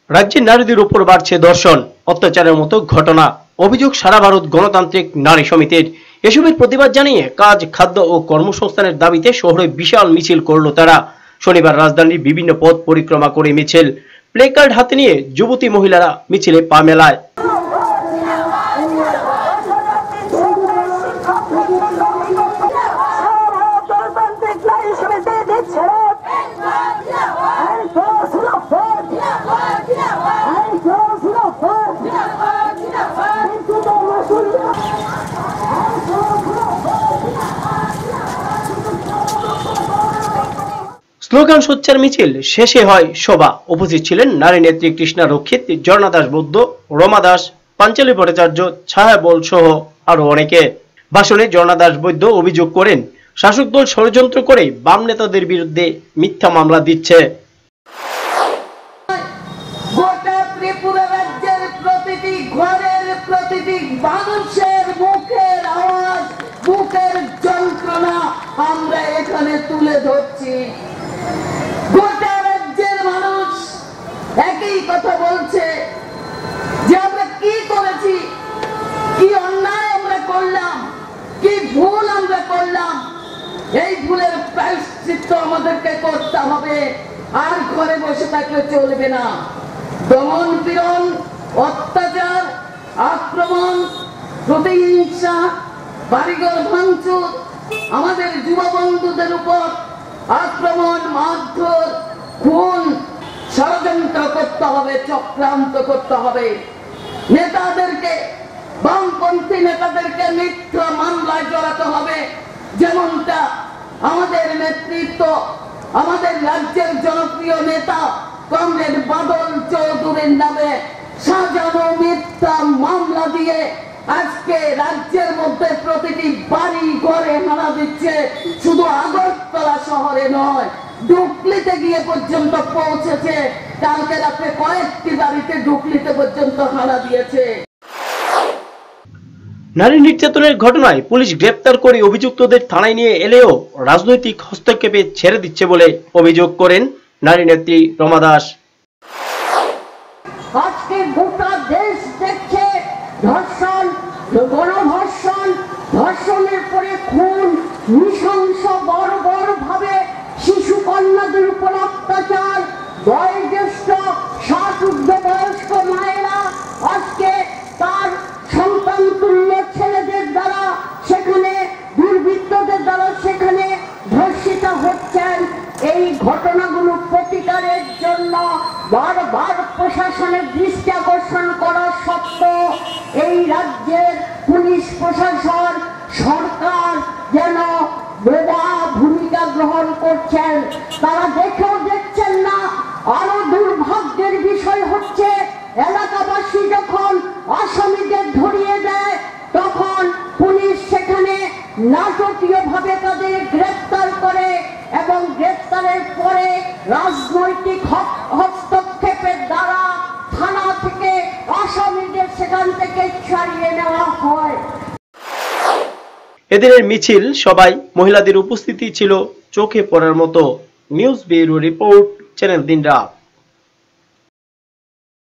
রাজ্যে নারীদের উপর বাড়ছে ধর্ষণ, অত্যাচারের মতো ঘটনা। অভিযোগ সারা ভারত গণতান্ত্রিক নারী সমিতির। এসবের প্রতিবাদ জানিয়ে কাজ, খাদ্য ও কর্মসংস্থানের দাবিতে শহরে বিশাল মিছিল করল তারা। শনিবার রাজধানীর বিভিন্ন পথ পরিক্রমা করে মিছিল, প্লেকার্ড হাতে নিয়ে যুবতী মহিলারা মিছিলে পা মেলায়। স্লোগান সোচ্চার মিছিল শেষে হয় সভা। উপস্থিত ছিলেন নারী নেত্রী কৃষ্ণা রক্ষিত, ঝর্ণা দাস বৌদ্ধ, রমা দাস, পাঞ্চালী ভট্টাচার্য, ছায়া বল সহ আরো অনেকে। ভাষণে ঝর্ণা দাস বৌদ্ধ অভিযোগ করেন, শাসক দল ষড়যন্ত্র করে বাম নেতাদের বিরুদ্ধে মিথ্যা মামলা দিচ্ছে। গোটা ত্রিপুরা রাজ্যের প্রতিটি ঘরের প্রতিটি মানুষের মুখের আওয়াজ, বুকের যন্ত্রণা আমরা এখানে তুলে ধরছি। গোটা রাজ্যের মানুষ একই কথা বলছে যে আমরা কি করেছি, কি অন্যায় আমরা করলাম, কি ভুল আমরা করলাম। এই ভুলের প্রায়শ্চিত্ত আমাদেরকে করতে হবে, আর ঘরে বসে থাকলে চলবে না। দমন পীড়ন, অত্যাচার, আক্রমণ, প্রতিহিংসা, বাড়িঘর ভাঙচুর, আমাদের যুব বন্ধুদের উপর আক্রমণ, মারধর, খুন, ষড়যন্ত্র করতে হবে, চক্রান্ত করতে হবে। নেতাদেরকে, বামপন্থী নেতাদেরকে মিথ্যা মামলায় জড়াতে হবে। যেমনটা আমাদের নেতৃত্ব, আমাদের রাজ্যের জনপ্রিয় নেতা কমরেড বাদল চৌধুরীর নামে সাজানো মিথ্যা মামলা দিয়ে আজকে রাজ্যের মধ্যে প্রতিটি বাড়ি ঘরে হানা দিচ্ছে। শুধু আগরতলা শহরে নয়, ডুকলিতে গিয়ে পর্যন্ত পৌঁছেছে। কালকে রাতে কয়েকটি বাড়িতে ডুকলিতে পর্যন্ত হানা দিয়েছে। নারী নির্যাতনের ঘটনায় পুলিশ গ্রেপ্তার করে অভিযুক্তদের থানায় নিয়ে এলেও রাজনৈতিক হস্তক্ষেপে ছেড়ে দিচ্ছে বলে অভিযোগ করেন নারী নেত্রী রমা দাস। আজকে গোটা দেশ দেখছে ধর্ষণ, গণধর্ষণ, ধর্ষণের পরে খুন, নৃশংস বর্বর ভাবে শিশু কন্যাদের উপর অত্যাচার, বয়োজ্যেষ্ঠ 60 ঊর্ধ্ব বয়স্ক মায়েরা আজকে তার সন্তান তুল্য ছেলেদের দ্বারা সেখানে দুর্বৃত্তদের দ্বারা সেখানে ধর্ষিত হচ্ছেন। এই ঘটনাগুলো প্রতিকারের জন্য বারবার প্রশাসনের দৃষ্টি আকর্ষণ করা সত্ত্বেও এই রাজ্যের পুলিশ প্রশাসন, সরকার যেন বেদা ভূমিকা গ্রহণ করছেন। তারা দেখেও দেখছেন না। আরো দুর্ভাগ্যের বিষয় হচ্ছে, এলাকাবাসী যখন আসামিদের ধরিয়ে দেয় তখন পুলিশ সেখানে নাটকীয় ভাবে তাদের গ্রেফতার করে এবং গ্রেফতারের পরে রাজনৈতিক হস্তক্ষেপের দ্বারা থানা থেকে আসামিদের সেখান থেকে ছাড়িয়ে নেওয়া হয়। এদিনের মিছিল সবাই মহিলাদের উপস্থিতি ছিল চোখে পড়ার মতো। নিউজ ব্যুরো রিপোর্ট, চ্যানেল দিন রাত।